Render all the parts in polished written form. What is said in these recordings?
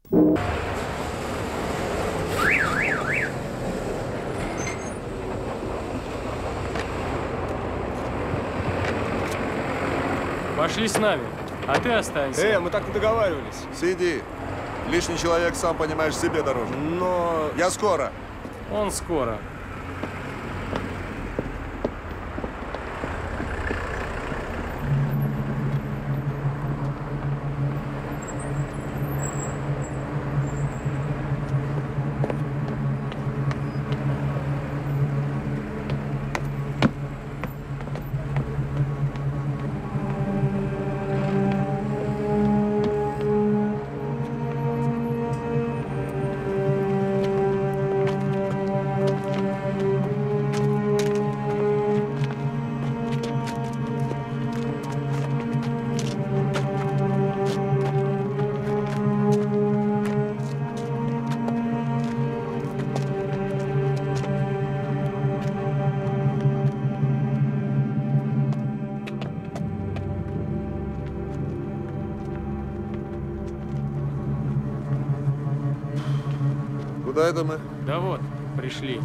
Пошли с нами, а ты останься. Мы так не договаривались. Сиди. Лишний человек, сам понимаешь, себе дороже. Но… Я скоро. Он скоро. Куда это мы? Да вот, пришли.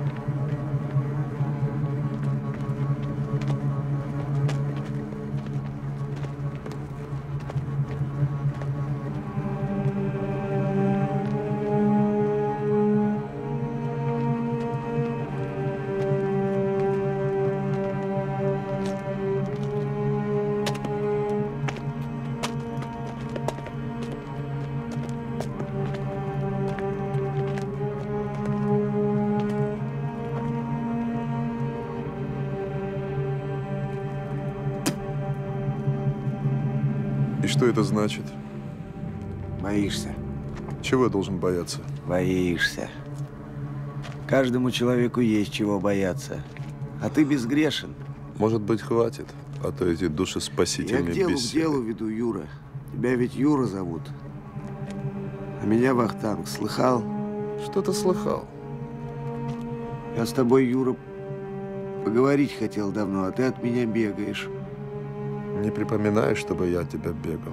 И что это значит? Боишься. Чего я должен бояться? Боишься. Каждому человеку есть чего бояться. А ты безгрешен. Может быть, хватит? А то эти душеспасительные Я к беседы. делу веду, Юра. Тебя ведь Юра зовут. А меня Вахтанг. Слыхал? Что-то слыхал. Я с тобой, Юра, поговорить хотел давно, а ты от меня бегаешь. Не припоминаю, чтобы я от тебя бегал.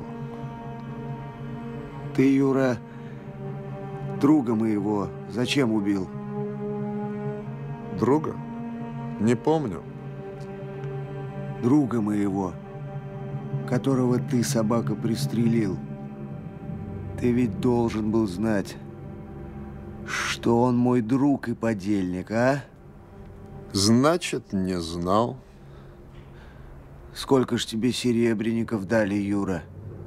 Ты, Юра, друга моего зачем убил? Друга? Не помню. Друга моего, которого ты, собака, пристрелил. Ты ведь должен был знать, что он мой друг и подельник, а? Значит, не знал. Сколько ж тебе серебряников дали, Юра?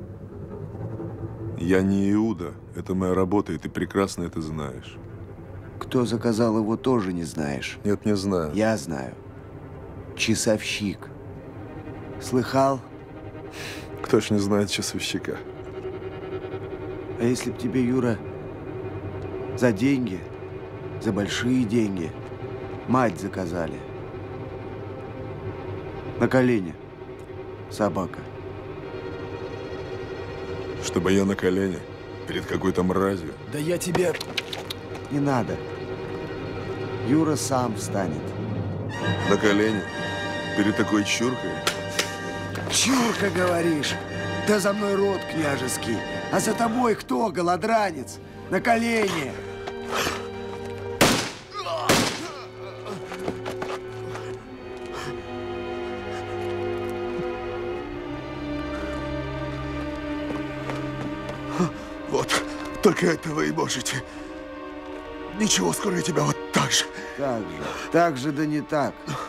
Я не Иуда. Это моя работа, и ты прекрасно это знаешь. Кто заказал его, тоже не знаешь. Нет, не знаю. Я знаю. Часовщик. Слыхал? Кто ж не знает часовщика? А если б тебе, Юра, за деньги, за большие деньги, мать заказали? На колени. Собака. Чтобы я на колени? Перед какой-то мразью? Да я тебе… Не надо. Юра сам встанет. На колени? Перед такой чуркой? Чурка, говоришь? Да за мной род княжеский. А за тобой кто, голодранец? На колени. Вот, только этого и можете. Ничего, скоро я тебя вот так же. Так же, да не так.